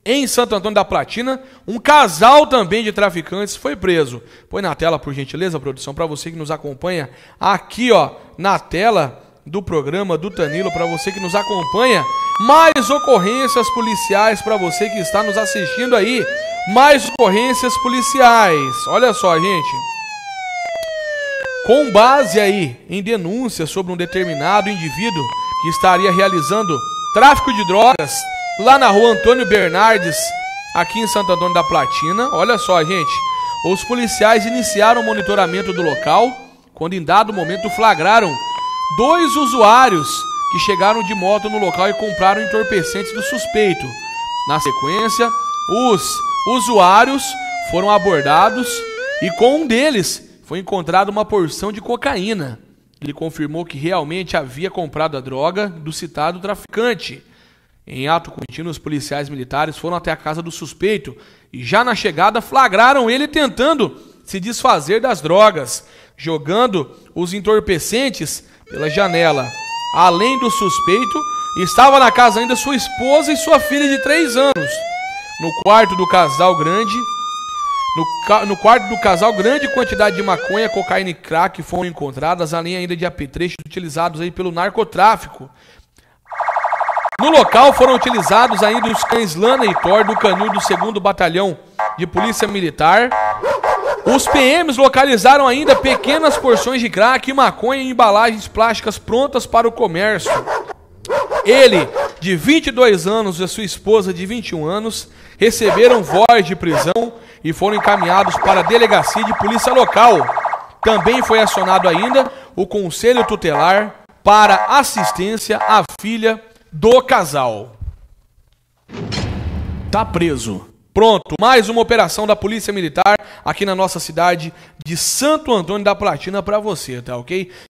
em Santo Antônio da Platina, um casal também de traficantes foi preso. Põe na tela, por gentileza, produção, para você que nos acompanha aqui, ó, na tela do programa do Tanilo, para você que nos acompanha. Mais ocorrências policiais para você que está nos assistindo aí. Mais ocorrências policiais. Olha só, gente. Com base aí em denúncias sobre um determinado indivíduo que estaria realizando tráfico de drogas lá na rua Antônio Bernardes, aqui em Santo Antônio da Platina. Olha só, gente, os policiais iniciaram o monitoramento do local, quando em dado momento flagraram 2 usuários que chegaram de moto no local e compraram entorpecentes do suspeito. Na sequência, os usuários foram abordados e com um deles foi encontrada uma porção de cocaína. Ele confirmou que realmente havia comprado a droga do citado traficante. Em ato contínuo, os policiais militares foram até a casa do suspeito e já na chegada flagraram ele tentando se desfazer das drogas, jogando os entorpecentes pela janela. Além do suspeito, estava na casa ainda sua esposa e sua filha de 3 anos. No quarto do casal grande, grande quantidade de maconha, cocaína e crack foram encontradas, além ainda de apetrechos utilizados aí pelo narcotráfico. No local foram utilizados ainda os cães Lana e Thor do canil do 2º Batalhão de Polícia Militar. Os PMs localizaram ainda pequenas porções de crack e maconha em embalagens plásticas prontas para o comércio. Ele, de 22 anos, e a sua esposa, de 21 anos, receberam voz de prisão e foram encaminhados para a delegacia de polícia local. Também foi acionado ainda o Conselho Tutelar para assistência à filha do casal. Tá preso. Pronto, mais uma operação da Polícia Militar aqui na nossa cidade de Santo Antônio da Platina para você, tá ok?